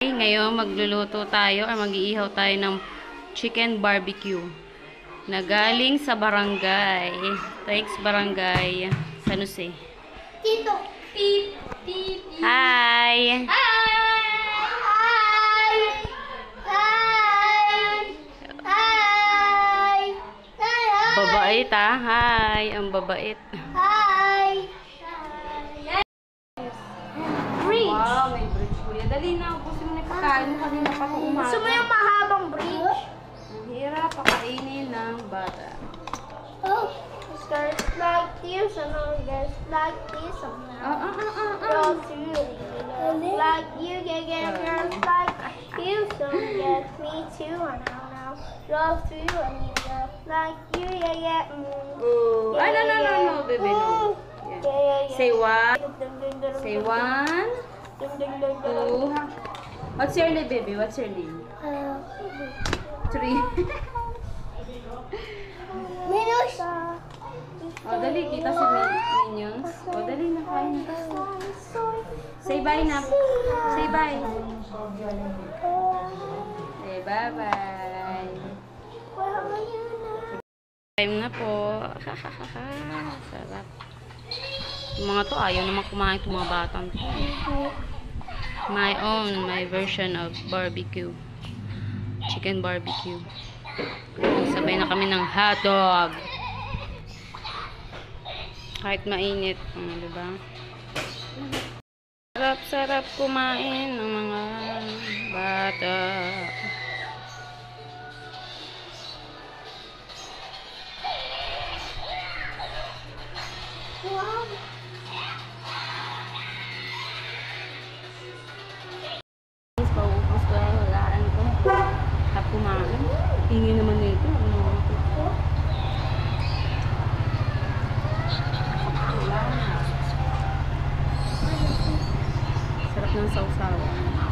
Ngayon magluluto tayo o mag-iihaw tayo ng chicken barbecue na galing sa barangay. Thanks barangay San Jose. Tito. Tip, tip, tip. Hi! Hi! Hi! Hi! Hi! Babait ah. Hi! Ang babait. Hi! Bridge. Wow, may bridge kuya. Dali na, ubusin mo na yung pagkain mo kanina pa kung umaga. Gusto mo yung mahabang bridge? Ang hirap pakainin ng bata. Oh, start like this and I'll get like this and now. Go through like you get girls like you, so get me too and now. Go through and you get like you, yeah. Oh. Ay, no, baby, no. Yeah. Say one. Say one. Two. What's your name, baby? What's your name? Three. Minus. Oh, dali. Kita si Minions. Oh, dali na. Kain na. Say bye na. Say bye. Say bye-bye. Time na po. Sarap. Yung mga to, ayaw naman kumain itong mga batang to. My version of barbecue. Chicken barbecue. Sabay na kami ng hotdog. Kahit mainit. Diba? Sarap-sarap kumain ng mga bata. Wow. Paubos ko ang walaan ko. Tap kumain. Hingi naman nito. Sarap ng sausawan.